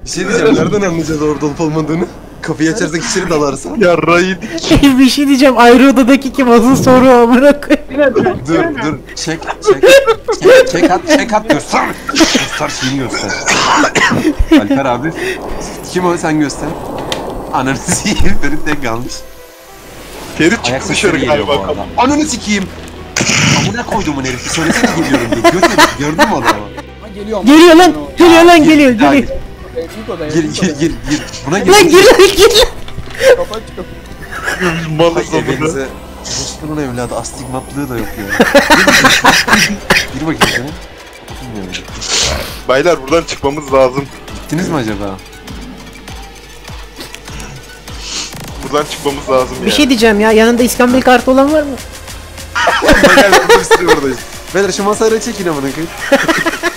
Bir şey diyeceğim, nereden anlayacağız orada olup olmadığını? Kapıyı açarsak içeri dalarsa. Ya Ray'ı Bir şey diyeceğim, ayrı odadaki kim asıl soru amına koyayım. Dur, çek at göster. Göster şeyini göster. Alper abi. Kim o, sen göster. Ananı sikeyim, Ferit tek kalmış. Ferit Ayak çıktı dışarı sesleri geliyor bu galiba. arada. Ananı sikeyim. Amına koyduğumun herifi, söylesene geliyorum diye. Gördün mü adamı? Geliyorum. Geliyor lan, geliyor lan, geliyor, Gir, geliyor. Gir. Buna gir. Lan gir lan, gir lan. Kafa çıkıyor. Malız amına. Evinize. Boşluğun evladı, astigmatlığı da yok ya. Gir bakayım sana. Bilmiyorum. Baylar buradan çıkmamız lazım. Gittiniz mi acaba? Buradan çıkmamız lazım ya. Bir şey diyeceğim ya, yanında İskambil kartı olan var mı? Gel, buradayız. Beyler şu masayı çekin amına koyayım.